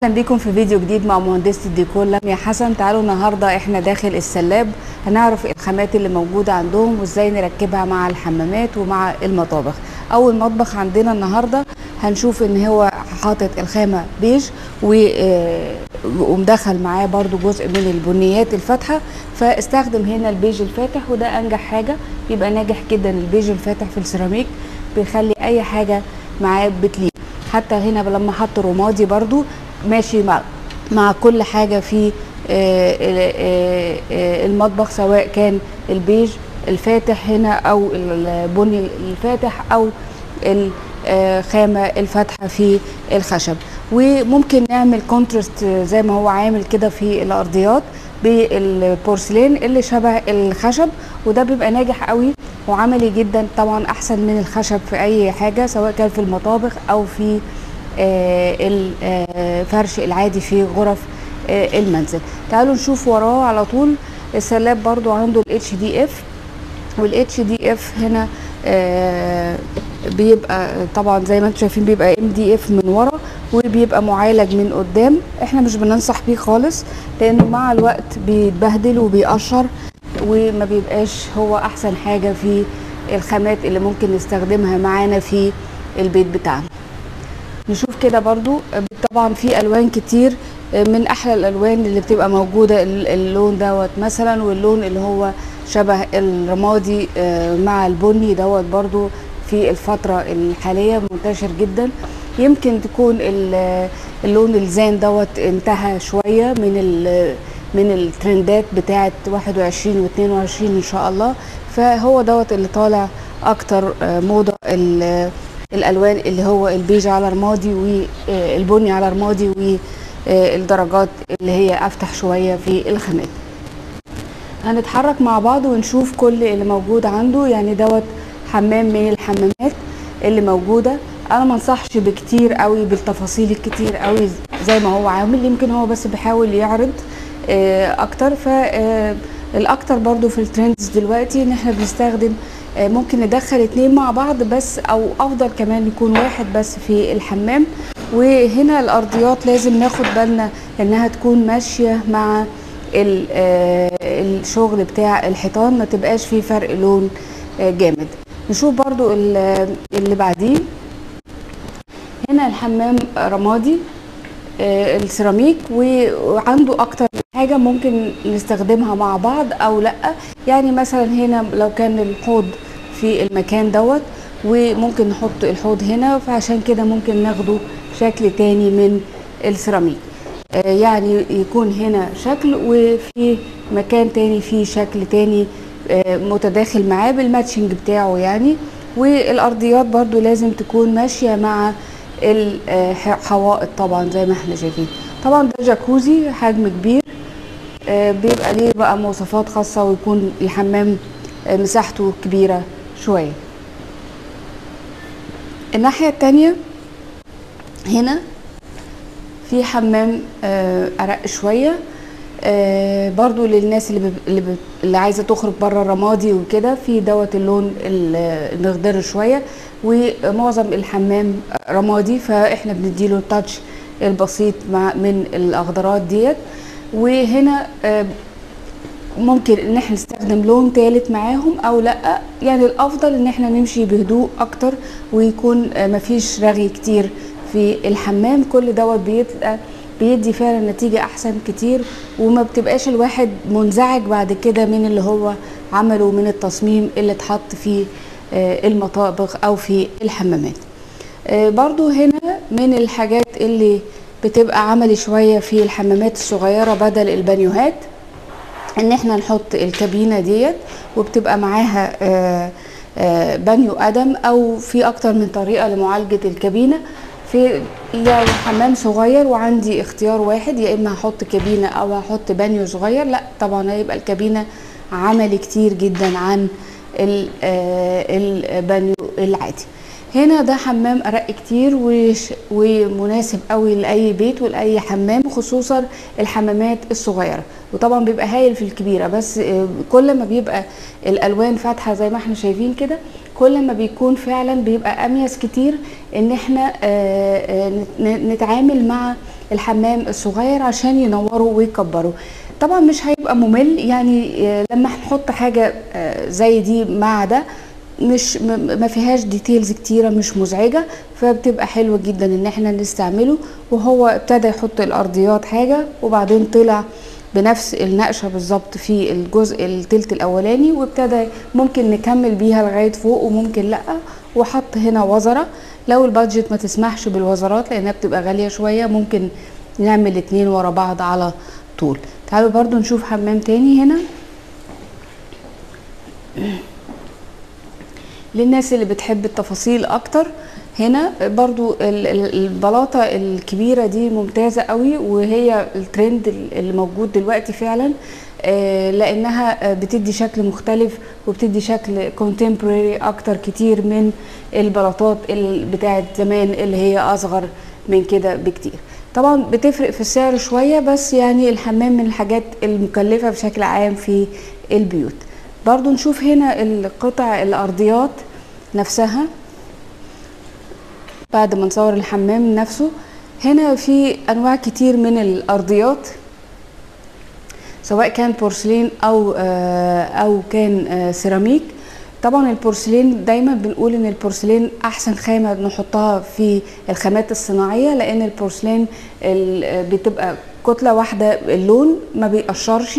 اهلا بيكم في فيديو جديد مع مهندسة الديكور لميا حسن. تعالوا النهارده احنا داخل السلاب هنعرف الخامات اللي موجوده عندهم وازاي نركبها مع الحمامات ومع المطابخ. اول مطبخ عندنا النهارده هنشوف ان هو حاطط الخامه بيج ومدخل معاه برضو جزء من البنيات الفاتحه، فاستخدم هنا البيج الفاتح وده انجح حاجه، بيبقى ناجح جدا البيج الفاتح في السيراميك، بيخلي اي حاجه معاه بتليق. حتى هنا لما حط رمادي برضو ماشي مع كل حاجة في المطبخ، سواء كان البيج الفاتح هنا او البني الفاتح او الخامة الفاتحة في الخشب. وممكن نعمل كونتراست زي ما هو عامل كده في الارضيات بالبورسلين اللي شبه الخشب، وده بيبقى ناجح قوي وعملي جدا، طبعا احسن من الخشب في اي حاجة سواء كان في المطابخ او في الفرش العادي في غرف المنزل. تعالوا نشوف وراه على طول السلاب برضو عنده الاتش دي اف، والاتش دي اف هنا بيبقى طبعا زي ما انتم شايفين بيبقى ام دي اف من ورا وبيبقى معالج من قدام. احنا مش بننصح بيه خالص لانه مع الوقت بيتبهدل وبيقشر وما بيبقاش هو احسن حاجة في الخامات اللي ممكن نستخدمها معانا في البيت بتاعنا. نشوف كده برضو طبعا في الوان كتير، من احلى الالوان اللي بتبقى موجوده اللون دوت مثلا، واللون اللي هو شبه الرمادي مع البني دوت برضو في الفتره الحاليه منتشر جدا. يمكن تكون اللون الزان دوت انتهى شويه من الترندات بتاعه 21 و22 ان شاء الله، فهو دوت اللي طالع اكتر موضه الالوان اللي هو البيج على رمادي والبني على رمادي والدرجات اللي هي افتح شويه في الخامات. هنتحرك مع بعض ونشوف كل اللي موجود عنده. يعني دوت حمام من الحمامات اللي موجوده، انا ما انصحش بكتير قوي بالتفاصيل الكتير قوي زي ما هو عامل، يمكن هو بس بيحاول يعرض اكتر. فالاكتر برضو في الترندز دلوقتي ان احنا بنستخدم ممكن ندخل اتنين مع بعض بس، او افضل كمان يكون واحد بس في الحمام. وهنا الارضيات لازم ناخد بالنا انها تكون ماشيه مع الشغل بتاع الحيطان، ما تبقاش فيه فرق لون جامد. نشوف برضو اللي بعديه. هنا الحمام رمادي السيراميك، وعنده اكتر حاجه ممكن نستخدمها مع بعض او لا. يعني مثلا هنا لو كان الحوض في المكان دوت وممكن نحط الحوض هنا، فعشان كده ممكن ناخده شكل تاني من السيراميك، يعني يكون هنا شكل وفي مكان تاني فيه شكل تاني متداخل معاه بالماتشنج بتاعه يعني. والارضيات برضو لازم تكون ماشيه مع الحوائط طبعا زي ما احنا شايفين. طبعا ده جاكوزي حجم كبير، بيبقى ليه بقى مواصفات خاصه ويكون الحمام مساحته كبيره شويه. الناحيه التانيه هنا في حمام ارق شويه، برضو للناس اللي عايزه تخرج بره الرمادي وكده، في دوت اللون المخضر شويه، ومعظم الحمام رمادي فاحنا بنديله التاتش البسيط من الاخضرات ديت. وهنا ممكن ان احنا نستخدم لون ثالث معاهم او لا، يعني الافضل ان احنا نمشي بهدوء اكتر ويكون مفيش رغي كتير في الحمام. كل دوت بيدي فعلا نتيجة احسن كتير، وما بتبقاش الواحد منزعج بعد كده من اللي هو عمله من التصميم اللي اتحط في المطابخ او في الحمامات. برضو هنا من الحاجات اللي بتبقى عملي شوية في الحمامات الصغيرة بدل البانيوهات ان احنا نحط الكابينة ديت، وبتبقى معاها بانيو قدم، او في اكتر من طريقة لمعالجة الكابينة. في لو حمام صغير وعندي اختيار واحد، يا اما هحط كابينة او هحط بانيو صغير، لا طبعا هيبقى الكابينة عملي كتير جدا عن البانيو العادي. هنا ده حمام ارق كتير ومناسب قوي لاي بيت ولاي حمام، خصوصا الحمامات الصغيره، وطبعا بيبقى هايل في الكبيره. بس كل ما بيبقى الالوان فاتحه زي ما احنا شايفين كده، كل ما بيكون فعلا بيبقى اميز كتير ان احنا نتعامل مع الحمام الصغير عشان ينوروا ويكبروا. طبعا مش هيبقى ممل يعني لما هنحط حاجه زي دي مع ده، مش ما فيهاش ديتيلز كتيره، مش مزعجه، فبتبقى حلوه جدا ان احنا نستعمله. وهو ابتدى يحط الارضيات حاجه وبعدين طلع بنفس النقشه بالظبط في الجزء التلت الاولاني، وابتدى ممكن نكمل بيها لغايه فوق وممكن لا. وحط هنا وزره، لو البادجت ما تسمحش بالوزرات لانها بتبقى غاليه شويه ممكن نعمل 2 ورا بعض على طول. تعالوا برضو نشوف حمام تاني هنا للناس اللي بتحب التفاصيل اكتر. هنا برضو البلاطة الكبيرة دي ممتازة قوي، وهي الترند اللي موجود دلوقتي فعلا، لانها بتدي شكل مختلف وبتدي شكل كونتمبوراري اكتر كتير من البلاطات بتاعت زمان اللي هي اصغر من كده بكتير. طبعا بتفرق في السعر شوية، بس يعني الحمام من الحاجات المكلفة بشكل عام في البيوت. برضو نشوف هنا القطع الارضيات نفسها بعد ما نصور الحمام نفسه. هنا في انواع كتير من الارضيات، سواء كان بورسلين او كان سيراميك. طبعا البورسلين دايما بنقول ان البورسلين احسن خامه نحطها في الخامات الصناعيه، لان البورسلين بتبقى كتله واحده، اللون ما بيقشرش،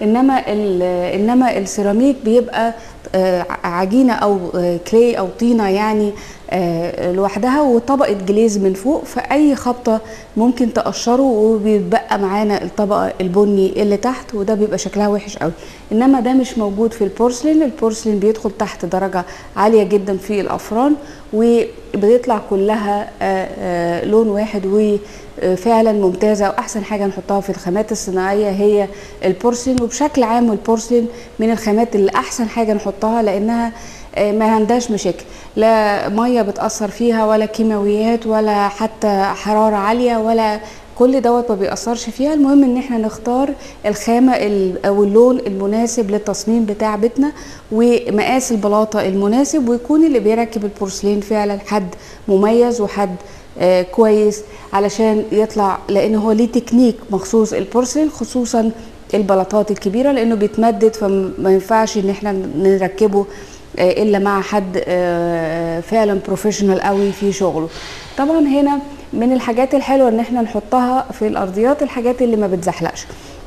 انما السيراميك بيبقى عجينه او كلي او طينه يعني لوحدها، وطبقه جليز من فوق، فاي خبطه ممكن تقشره وبيتبقى معانا الطبقه البني اللي تحت، وده بيبقى شكلها وحش قوي. انما ده مش موجود في البورسلين. البورسلين بيدخل تحت درجه عاليه جدا في الافران وبيطلع كلها لون واحد، وفعلا ممتازه. واحسن حاجه نحطها في الخامات الصناعيه هي البورسلين، وبشكل عام البورسلين من الخامات اللي احسن حاجه نحطها، لانها ما عندهاش مشاكل، لا ميه بتاثر فيها ولا كيماويات ولا حتى حراره عاليه ولا كل دوت ما بيأثرش فيها. المهم ان احنا نختار الخامه او اللون المناسب للتصميم بتاع بيتنا ومقاس البلاطه المناسب، ويكون اللي بيركب البورسلين فعلا حد مميز وحد كويس علشان يطلع، لان هو ليه تكنيك مخصوص البورسلين، خصوصا البلاطات الكبيره لانه بيتمدد، فما ينفعش ان احنا نركبه الا مع حد فعلا بروفيشنال قوي في شغله. طبعا هنا من الحاجات الحلوه ان احنا نحطها في الارضيات الحاجات اللي ما بتزحلقش،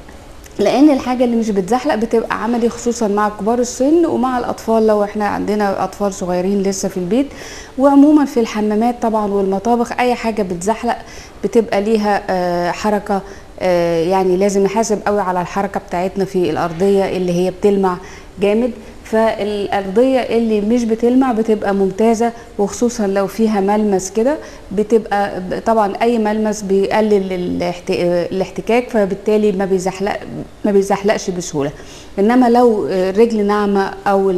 لان الحاجه اللي مش بتزحلق بتبقى عملي، خصوصا مع كبار السن ومع الاطفال لو احنا عندنا اطفال صغيرين لسه في البيت. وعموما في الحمامات طبعا والمطابخ اي حاجه بتزحلق بتبقى ليها حركه، يعني لازم نحاسب قوي على الحركه بتاعتنا في الارضيه اللي هي بتلمع جامد. فالارضيه اللي مش بتلمع بتبقى ممتازه، وخصوصا لو فيها ملمس كده بتبقى طبعا اي ملمس بيقلل الاحتكاك، فبالتالي ما بيزحلقش بسهوله. انما لو رجل ناعمه او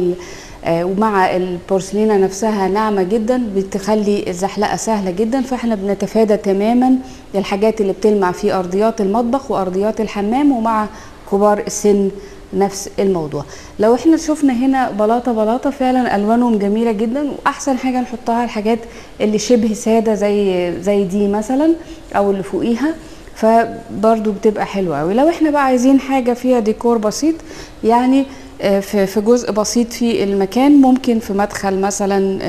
ومع البورسلينه نفسها ناعمه جدا بتخلي الزحلقه سهله جدا. فاحنا بنتفادى تماما الحاجات اللي بتلمع في ارضيات المطبخ وارضيات الحمام، ومع كبار السن نفس الموضوع. لو احنا شفنا هنا بلاطه فعلا الوانهم جميله جدا، واحسن حاجه نحطها الحاجات اللي شبه ساده زي دي مثلا او اللي فوقيها، فبرضو بتبقى حلوه قوي. لو احنا بقى عايزين حاجه فيها ديكور بسيط، يعني في جزء بسيط في المكان، ممكن في مدخل مثلا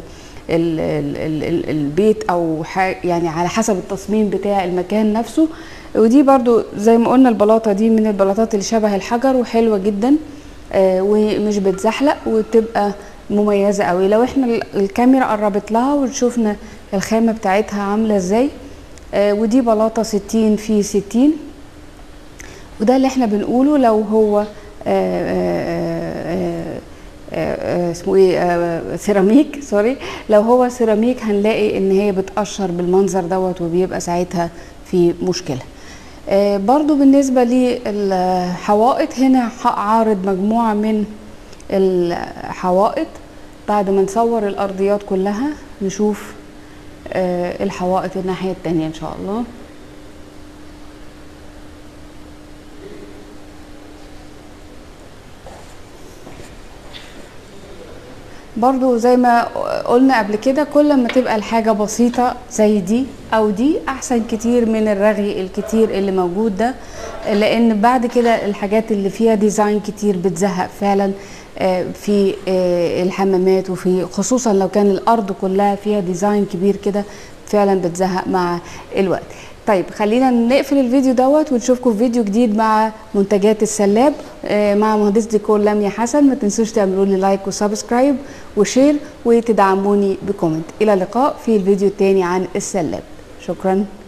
البيت او يعني على حسب التصميم بتاع المكان نفسه. ودي برضو زي ما قلنا البلاطه دي من البلاطات اللي شبه الحجر وحلوه جدا ومش بتزحلق وتبقى مميزه قوي. لو احنا الكاميرا قربت لها وشوفنا الخامه بتاعتها عامله ازاي، ودي بلاطه 60 في 60، وده اللي احنا بنقوله لو هو اسمه ايه سيراميك، سوري، لو هو سيراميك هنلاقي ان هي بتقشر بالمنظر دوت وبيبقى ساعتها في مشكله. برضو بالنسبه للحوائط، هنا عارض مجموعه من الحوائط. بعد ما نصور الارضيات كلها نشوف الحوائط الناحيه التانيه ان شاء الله. برضو زي ما قلنا قبل كده كل ما تبقى الحاجة بسيطة زي دي او دي احسن كتير من الرغي الكتير اللي موجود ده، لان بعد كده الحاجات اللي فيها ديزاين كتير بتزهق فعلا في الحمامات، وفي خصوصا لو كان الارض كلها فيها ديزاين كبير كده فعلا بتزهق مع الوقت. طيب خلينا نقفل الفيديو دوت ونشوفكم في فيديو جديد مع منتجات السلاب مع مهندس ديكور لميا حسن. ما تنسوش تعملوا لي لايك وسبسكرايب وشير وتدعموني بكومنت. الى اللقاء في الفيديو التاني عن السلاب. شكرا.